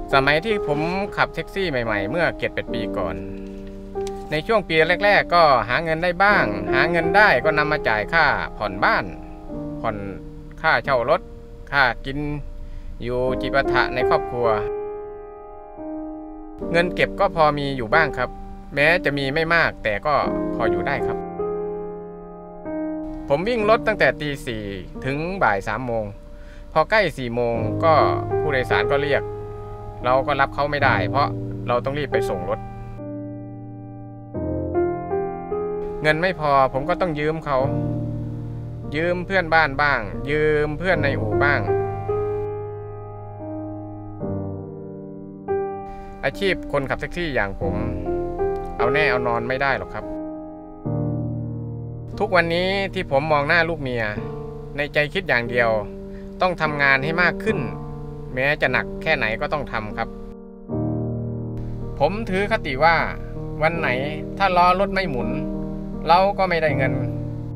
สมัยที่ผมขับแท็กซี่ใหม่ๆเมื่อ7-8 ปีก่อนในช่วงปีแรกๆก็หาเงินได้บ้างหาเงินได้ก็นำมาจ่ายค่าผ่อนบ้านผ่อนค่าเช่ารถค่ากินอยู่จิปาถะในครอบครัวเงินเก็บก็พอมีอยู่บ้างครับแม้จะมีไม่มากแต่ก็พออยู่ได้ครับผมวิ่งรถตั้งแต่ตี 4ถึงบ่าย 3 โมงพอใกล้ 4 โมงก็ผู้โดยสารก็เรียกเราก็รับเขาไม่ได้เพราะเราต้องรีบไปส่งรถเงินไม่พอผมก็ต้องยืมเขายืมเพื่อนบ้านบ้างยืมเพื่อนในอู่บ้างอาชีพคนขับแท็กซี่อย่างผมเอาแน่เอานอนไม่ได้หรอกครับทุกวันนี้ที่ผมมองหน้าลูกเมียในใจคิดอย่างเดียวต้องทำงานให้มากขึ้นแม้จะหนักแค่ไหนก็ต้องทำครับผมถือคติว่าวันไหนถ้าล้อรถไม่หมุนเราก็ไม่ได้เงิน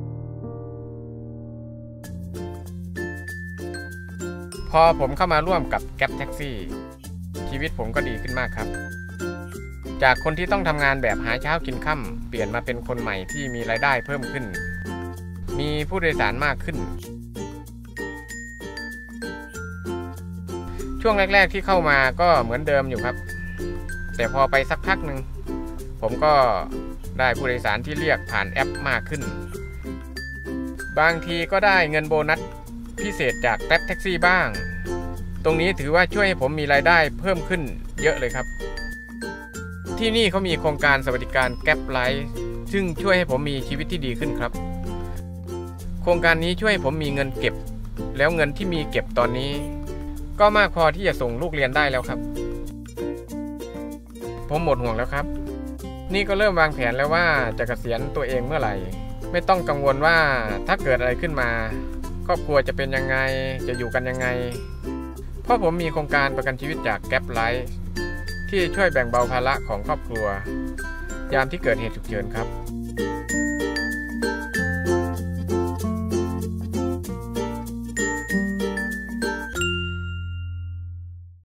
พอผมเข้ามาร่วมกับแก๊ปแท็กซี่ชีวิตผมก็ดีขึ้นมากครับจากคนที่ต้องทำงานแบบหาเช้ากินค่ำเปลี่ยนมาเป็นคนใหม่ที่มีรายได้เพิ่มขึ้นมีผู้โดยสารมากขึ้นช่วงแรกๆที่เข้ามาก็เหมือนเดิมอยู่ครับแต่พอไปสักพักหนึ่งผมก็ได้ผู้โดยสารที่เรียกผ่านแอปมากขึ้นบางทีก็ได้เงินโบนัสพิเศษจากแก๊ปแท็กซี่บ้างตรงนี้ถือว่าช่วยให้ผมมีรายได้เพิ่มขึ้นเยอะเลยครับที่นี่เขามีโครงการสวัสดิการแก๊ปไลฟ์ซึ่งช่วยให้ผมมีชีวิตที่ดีขึ้นครับโครงการนี้ช่วยให้ผมมีเงินเก็บแล้วเงินที่มีเก็บตอนนี้ก็มากพอที่จะส่งลูกเรียนได้แล้วครับผมหมดห่วงแล้วครับนี่ก็เริ่มวางแผนแล้วว่าจะเกษียณตัวเองเมื่อไหร่ไม่ต้องกังวลว่าถ้าเกิดอะไรขึ้นมาครอบครัวจะเป็นยังไงจะอยู่กันยังไงเพราะผมมีโครงการประกันชีวิตจากแก๊ปไลฟ์ที่ช่วยแบ่งเบาภาระของครอบครัวยามที่เกิดเหตุฉุกเฉินครับ